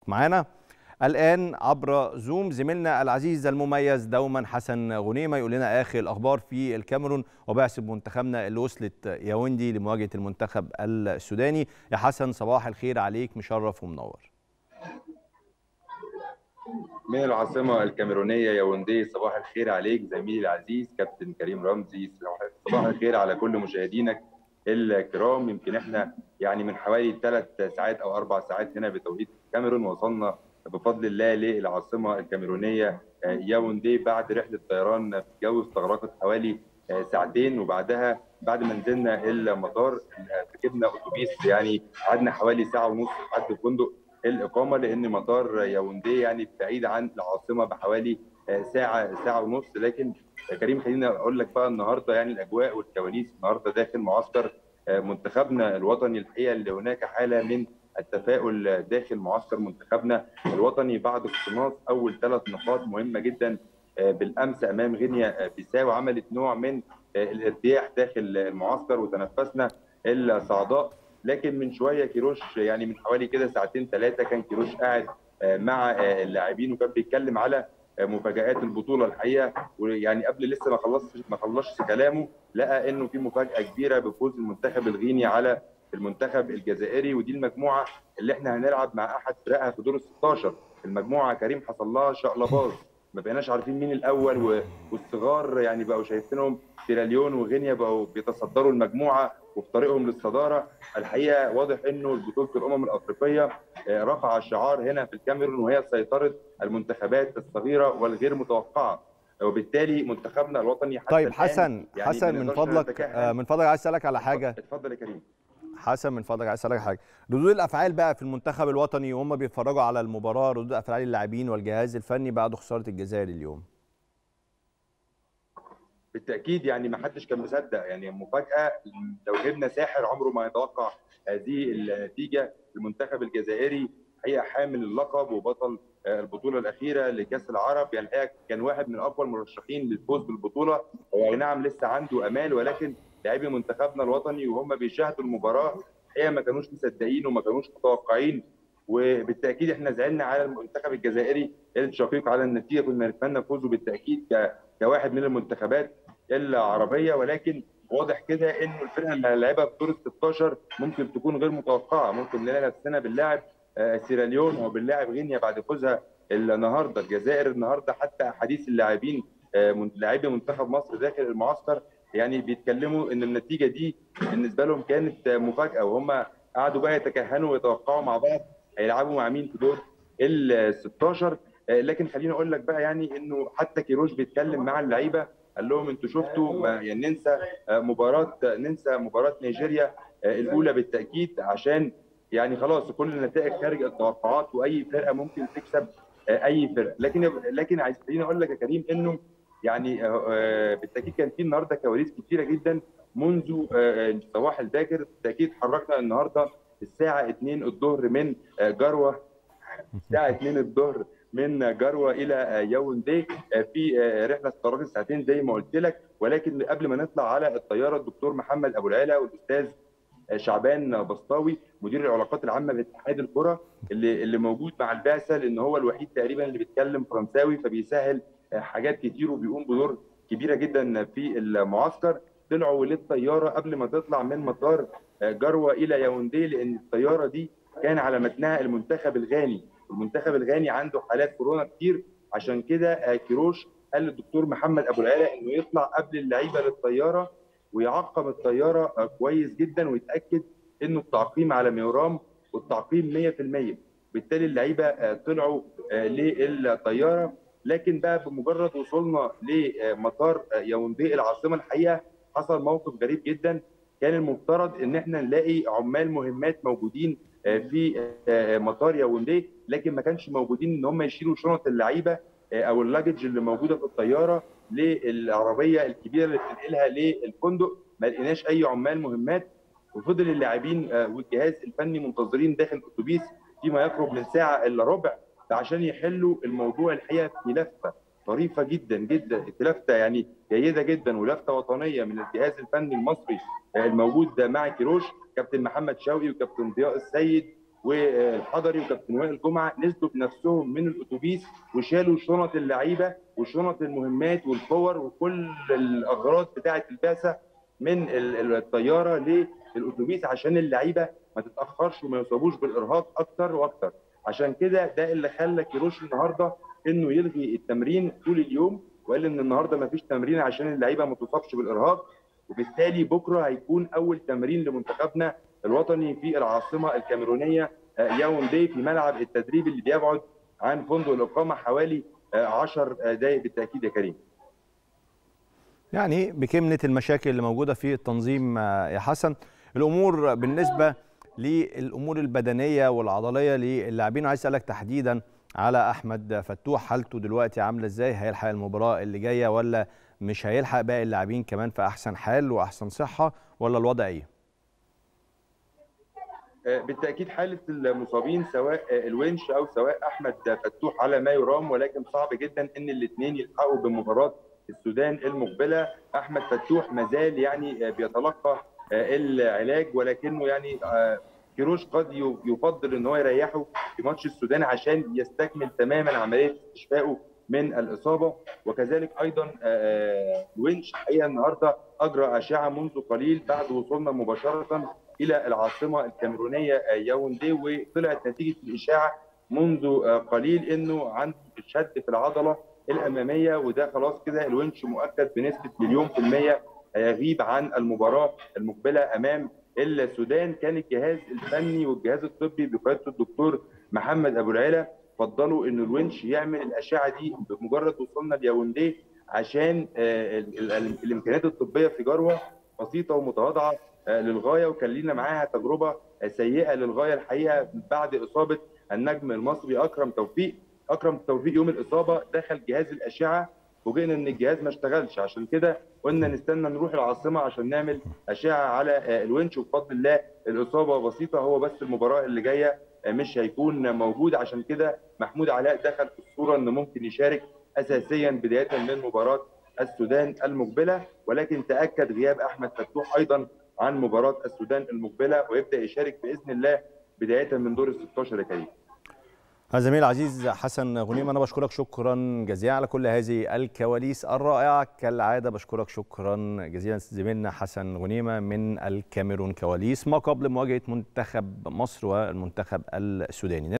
معانا الآن عبر زوم زميلنا العزيز المميز دوما حسن غنيمة يقول لنا آخر الأخبار في الكاميرون وبعثة منتخبنا اللي وصلت ياوندي لمواجهة المنتخب السوداني. يا حسن صباح الخير عليك، مشرف ومنور. من العاصمة الكاميرونية ياوندي، صباح الخير عليك زميلي العزيز كابتن كريم رمزي. صباح الخير على كل مشاهدينك الكرام. يمكن احنا يعني من حوالي 3 ساعات أو 4 ساعات هنا بتوقيت الكاميرون وصلنا بفضل الله للعاصمة الكاميرونية ياوندي بعد رحلة طيران في الجو استغرقت حوالي ساعتين، وبعدها بعد ما نزلنا المطار ركبنا أتوبيس، يعني قعدنا حوالي ساعة ونص لحد الفندق الإقامة، لأن مطار ياوندي يعني بعيد عن العاصمة بحوالي ساعة ونص. لكن كريم خليني أقول لك بقى النهاردة يعني الأجواء والكواليس النهاردة داخل معسكر منتخبنا الوطني. الحقيقة اللي هناك حالة من التفاؤل داخل معسكر منتخبنا الوطني بعد اقتناص أول 3 نقاط مهمة جدا بالأمس أمام غينيا بيساو، عملت نوع من الارتياح داخل المعسكر وتنفسنا الصعداء. لكن من شويه كيروش، يعني من حوالي كده ساعتين 3، كان كيروش قاعد مع اللاعبين وكان بيتكلم على مفاجآت البطوله الحقيقه. ويعني قبل لسه ما خلصش كلامه لقى انه في مفاجاه كبيره بفوز المنتخب الغيني على المنتخب الجزائري، ودي المجموعه اللي احنا هنلعب مع احد فرقها في دور ال 16. المجموعه كريم حصل لها شقلباظ، ما بقيناش عارفين مين الاول، والصغار يعني بقوا شايفينهم سيراليون وغينيا بقوا بيتصدروا المجموعه وفي طريقهم للصداره. الحقيقه واضح انه بطوله الامم الافريقيه رفع الشعار هنا في الكاميرون، وهي سيطره المنتخبات الصغيره والغير متوقعه، وبالتالي منتخبنا الوطني حتى طيب الان حسن يعني ما من نقدرش فضلك نتكهن. من فضلك عايز اسالك على حاجه. اتفضل يا كريم. حسن من فضلك عايز اسالك حاجه. ردود الافعال بقى في المنتخب الوطني وهم بيتفرجوا على المباراه، ردود افعال اللاعبين والجهاز الفني بعد خساره الجزائر اليوم. بالتاكيد يعني ما حدش كان مصدق، يعني مفاجاه. لو جبنا ساحر عمره ما يتوقع هذه النتيجه. المنتخب الجزائري حقيقه حامل اللقب وبطل البطوله الاخيره لكاس العرب، يعني الحقيقه كان واحد من اقوى المرشحين للفوز بالبطوله. هو نعم لسه عنده امال، ولكن لاعبي منتخبنا الوطني وهم بيشاهدوا المباراه الحقيقه ما كانوش مصدقين وما كانوش متوقعين. وبالتاكيد احنا زعلنا على المنتخب الجزائري الشقيق على النتيجه، كنا نتمنى فوزه بالتاكيد كواحد من المنتخبات العربيه، ولكن واضح كده انه الفرقه اللي هنلعبها في دور ال 16 ممكن تكون غير متوقعه. ممكن نلاقي نفسنا بنلاعب سيراليون او بنلاعب غينيا بعد فوزها النهارده. الجزائر النهارده حتى احاديث اللاعبين لاعبي منتخب مصر داخل المعسكر يعني بيتكلموا ان النتيجه دي بالنسبه لهم كانت مفاجاه، وهم قعدوا بقى يتكهنوا ويتوقعوا مع بعض هيلعبوا مع مين في دور ال 16. لكن خليني اقول لك بقى يعني انه حتى كيروش بيتكلم مع اللعيبه، قال لهم انتوا شفتوا يعني ننسى مباراه نيجيريا الاولى بالتاكيد، عشان يعني خلاص كل النتائج خارج التوقعات واي فرقه ممكن تكسب اي فرقه. لكن عايز خليني اقول لك يا كريم انه يعني بالتاكيد كان في النهارده كواليس كثيره جدا منذ الصباح الباكر. بالتاكيد حركنا النهارده الساعه 2 الظهر من جروه، الساعه 2 الظهر من جروه الى ياوندي في رحله استغرقت ساعتين زي ما قلت لك. ولكن قبل ما نطلع على الطياره الدكتور محمد ابو العلا والاستاذ شعبان بسطاوي مدير العلاقات العامه باتحاد الكره اللي موجود مع البعثه، لان هو الوحيد تقريبا اللي بيتكلم فرنساوي فبيسهل حاجات كتير وبيقوم بدور كبيره جدا في المعسكر. طلعوا للطياره قبل ما تطلع من مطار جروه الى ياوندي، لان الطياره دي كان على متنها المنتخب الغاني. المنتخب الغاني عنده حالات كورونا كتير، عشان كده كيروش قال للدكتور محمد ابو العلا انه يطلع قبل اللعيبه للطياره ويعقم الطياره كويس جدا ويتاكد انه التعقيم على ميرام والتعقيم 100%. بالتالي اللعيبه طلعوا للطياره. لكن بقى بمجرد وصولنا لمطار ياوندي العاصمه الحقيقه حصل موقف غريب جدا. كان المفترض ان احنا نلاقي عمال مهمات موجودين في مطار ياوندي، لكن ما كانش موجودين ان هم يشيلوا شنط اللعيبه او اللاجج اللي موجوده في الطياره للعربيه الكبيره اللي بتنقلها للفندق. ما لقيناش اي عمال مهمات، وفضل اللاعبين والجهاز الفني منتظرين داخل الاتوبيس فيما يقرب من ساعه الا ربع عشان يحلوا الموضوع. الحقيقه في لفته طريفه جدا جدا، لفته يعني جيده جدا ولفته وطنيه من الجهاز الفني المصري الموجود مع كيروش، كابتن محمد شوقي وكابتن ضياء السيد والحضري وكابتن وائل جمعه نزلوا بنفسهم من الاتوبيس وشالوا شنط اللعيبه وشنط المهمات والكور وكل الاغراض بتاعه البعثه من الطياره للاتوبيس عشان اللعيبه ما تتاخرش وما يصابوش بالارهاق اكتر واكتر. عشان كده ده اللي خلى كيروش النهارده انه يلغي التمرين طول اليوم، وقال ان النهارده ما فيش تمرين عشان اللعيبه ما تصابش بالارهاق، وبالتالي بكره هيكون اول تمرين لمنتخبنا الوطني في العاصمه الكاميرونيه ياوندي في ملعب التدريب اللي بيبعد عن فندق الاقامه حوالي 10 دقائق بالتاكيد يا كريم. يعني بكمنة المشاكل اللي موجودة في التنظيم يا حسن، الأمور بالنسبة للأمور البدنية والعضلية للاعبين، عايز أسألك تحديدا على أحمد فتوح، حالته دلوقتي عاملة إزاي؟ هيلحق المباراة اللي جاية ولا مش هيلحق؟ باقي اللاعبين كمان في أحسن حال وأحسن صحة ولا الوضع إيه؟ بالتاكيد حاله المصابين سواء الونش او سواء احمد فتوح على ما يرام، ولكن صعب جدا ان الاثنين يلحقوا بمباراه السودان المقبله. احمد فتوح مازال يعني بيتلقى العلاج، ولكنه يعني كيروش قد يفضل ان هو يريحه في ماتش السودان عشان يستكمل تماما عمليه استشفائه من الاصابه. وكذلك ايضا الونش حقيقه النهارده اجرى اشعه منذ قليل بعد وصولنا مباشره الى العاصمه الكاميرونيه ياوندي، وطلعت نتيجه الاشاعه منذ قليل انه عنده شد في العضله الاماميه، وده خلاص كده الونش مؤكد بنسبه 100% هيغيب عن المباراه المقبله امام السودان. كان الجهاز الفني والجهاز الطبي بقياده الدكتور محمد ابو العلا فضلوا ان الونش يعمل الاشعه دي بمجرد وصولنا لياوندي عشان الامكانيات الطبيه في جروه بسيطه ومتواضعه للغايه، وكان لينا معاها تجربه سيئه للغايه الحقيقه بعد اصابه النجم المصري اكرم توفيق. اكرم توفيق يوم الاصابه دخل جهاز الاشعه، فوجئنا ان الجهاز ما اشتغلش، عشان كده قلنا نستنى نروح العاصمه عشان نعمل اشعه على الونش، وبفضل الله الاصابه بسيطه، هو بس المباراه اللي جايه مش هيكون موجود. عشان كده محمود علاء دخل في الصوره انه ممكن يشارك اساسيا بدايه من مباراه السودان المقبله، ولكن تاكد غياب احمد فتوح ايضا عن مباراه السودان المقبله ويبدا يشارك باذن الله بدايه من دور ال 16 يا كريم. زميل العزيز حسن غنيمة، أنا بشكرك شكرا جزيلا على كل هذه الكواليس الرائعة كالعادة. بشكرك شكرا جزيلا زميلنا حسن غنيمة من الكاميرون، كواليس ما قبل مواجهة منتخب مصر والمنتخب السوداني.